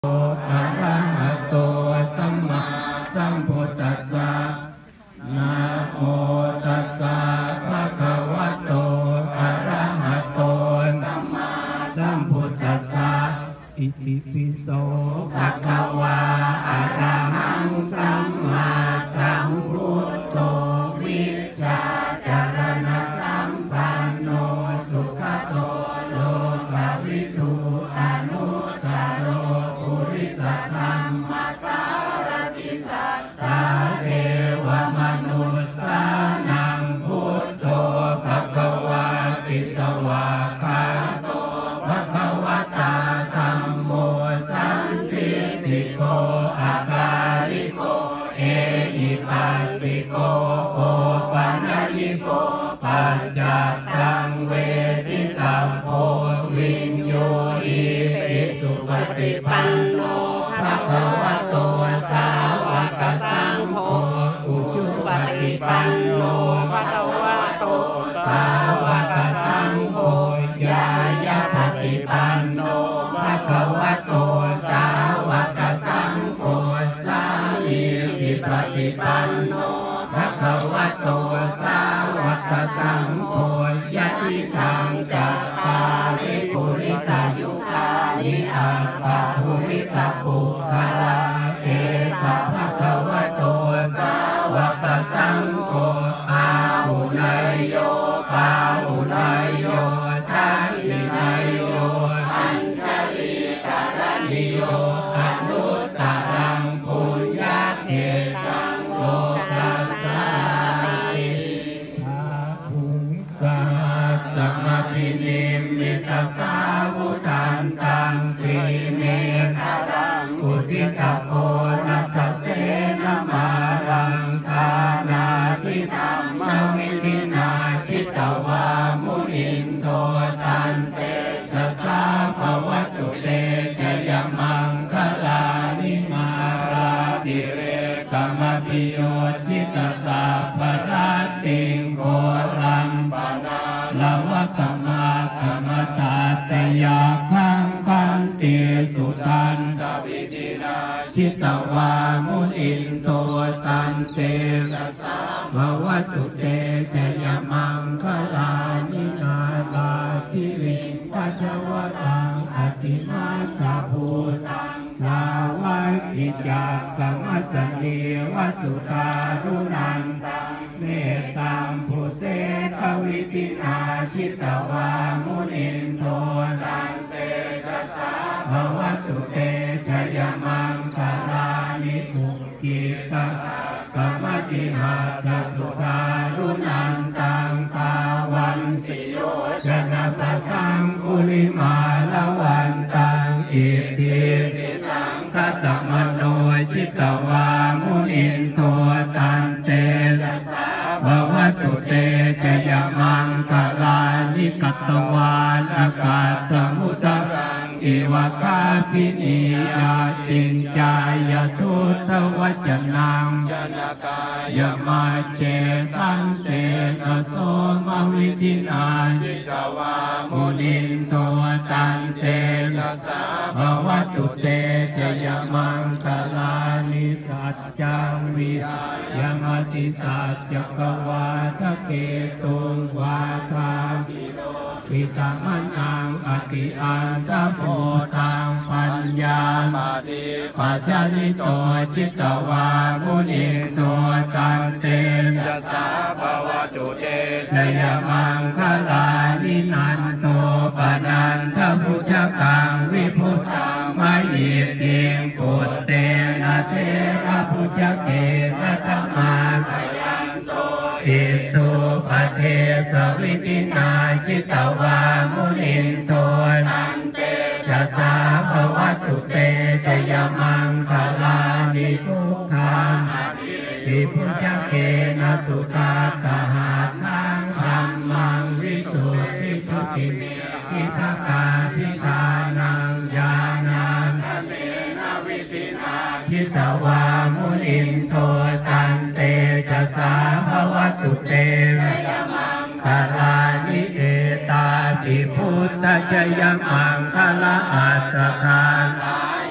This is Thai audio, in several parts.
อะระหะโตสัมมาสัมพุทธัสสะนะโมตัสสะภะคะวะโตอะระหะโตสัมมาสัมพุทธัสสะอิติปิโสภะคะวะอะระหังสัมมาสัมพุทโธวิชชาจารณะสัมปันโนสุขโตโลกวิทูอนุตตโรปุริสธรรมสารติสัตตาเทวมนุสสานังพุทโธภควาติสวากขาโตภควตาธัมโมสันทิฏฐิโกอาการิโกเอหิปัสสิโกโอปัญญิโกปัจจตังเวทิตัมโพวิญโยอิติสุปฏิปันโนภะคะวะโตสาวกสังโฆอุชุปฏิปันโนภะคะวะโตสาวกสังโฆญายะปฏิปันโนภะคะวะโตสาวกสังโฆสามีจิปฏิปันโนภะคะวะโตสาวกสังโฆยะติทังจัตตาริปุริสายุคานิอัปปะปุริสปุคคลาเอสะภะคะวะโตสาวกสังโฆอาหุนยโยปาหุนยโยทันตินยโยอัญชลีการณิโยอนุตตรังปุญญเขตังโลกัสสาติภาภูสาสมภินิมมิตสาวุทันตังตรีเมฆรังอุทิตโพนัสเสนมารังทานาทิธรรมวิธินาชิตวามุนินโทตันเตสสะภวตุเตชยมังคลานิมาราติเรกมปิโยชิตสัพพะติงโกรัมปนาลวะกมาสมตาตยาคังคันติสุตันตวิธินาชิตวามุนินโตตันเตสสะภวตุเตชยมังคลานินาลาทิวิปัจจวตังอติมาคาภูตังลาวัคิจักกมัสสเนวสุตารุนันตังเมตตังภูเสกวิธินาชิตวามุนินโทตันเตชะสะภวตุเตชยมังคลานิภูกิตะกมติหัตถสุตารุนันตังภาวันติโยชนะปะทังกุลิมาลวันตังอิติปิสังคตมโนชิตวามุนินโทตันเตชะสะภวตุเตชยมังคลานิกัตตวาลกาตมุตรังอิวะคาปินิยาจินจายทุตวจนังจนกายมาเชสันเตนะโสมวิธินาชิตวามุนินโทตันเตชะสะภวตุเตชยมังคลานิสัจจังวิยมติสัจจกวาทะเกตุงวาทาปิตามันังอติอันตโพธังปัญญามาติปัจจนิโตจิตวามุนินโทตันเตชะสะภวตุเตชยมังคลานินันโตปนันทพุชกังวิพุทธังมหิติงปุตเตนะเทระพุชเกนะธรรมายันโตอิตุปเทสวิธินาชิตวามุนินโทตันเตชะสะภวตุเตชยมังคลานิทุกขังสิพุชเกนะสุตาตหาทังธัมมังวิสุทธิสุติทิทกาทิทานังญาณังเมนะวิธินาชิตวามุนินโทตันเตชะสะภวตุเตชยมังคลานิเอตาปิพุทธชยมังคลาอัตถทานโย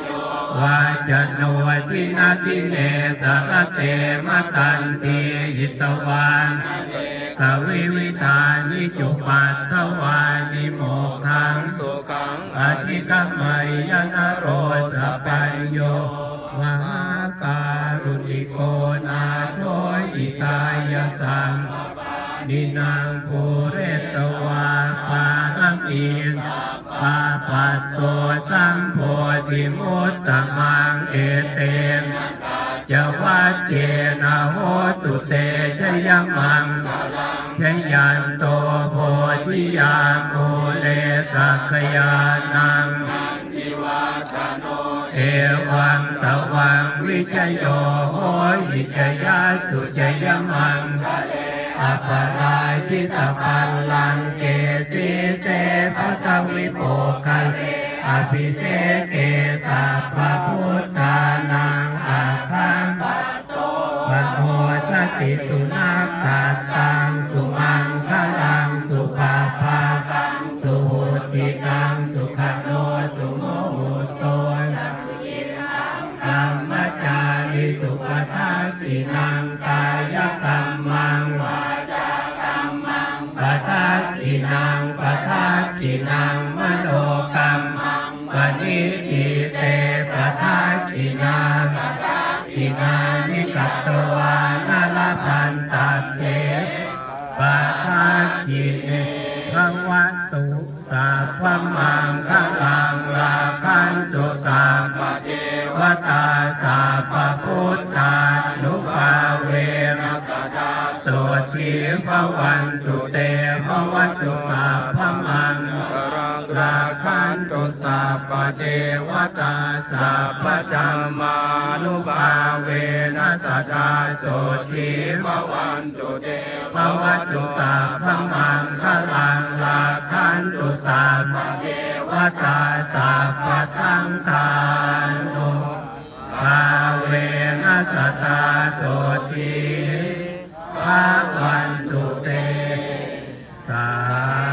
วาจโนทินาทิเนสารเตมตันติหิตวานทวิวิธานิจุปัตถวานิโมกขังสุขังอธิกัมมยนโรสปัญโยมหาการุณิโกนาโถอิตายสังดินังภูเรตวาปารัมอินปาปัตโตสัมโพธิมุตตมังเอเตมจวัจเจนะโหตุเตชยมังชยันโตโพธิยาภูเลสักยานังเอวังตวังวิชโยโหหิชยาสุชยมังอปราชิตปัลลังเกสีเสภตวิโภคันอภิเสเกสัพพพุทธานังอาคังปัตโมทติสุนัขขัตตังสุมังคลังสุภาภาตังสุหุติตังสุขโนสุโมหุโตธัมมจาริสุปทัฏฐินังกายกัมมังวาจากัมมังปทัฏฐินังปทัฏฐินังมโนกัมมังปณิทิเตปทัฏฐินังปทัฏฐินานิกัตตวานาลพันตัตเตปทัฏฐิเนภวัตตุสัพพมังคลังราคันตุสัพพเทวตาสัพพพุทธานุภาเวนัสสะโสติภวันตุเตภวัตตุสัพพมังราคันตุสัพพเทวตาสัพพธัมมานุภาเวนัสสะโสติภวันตุเตภวัตตุสัพพมังคลังราคันตุสัพพเทวตาสัพพสังฆานุภาเวนัสสะโสติภวันตุเตสา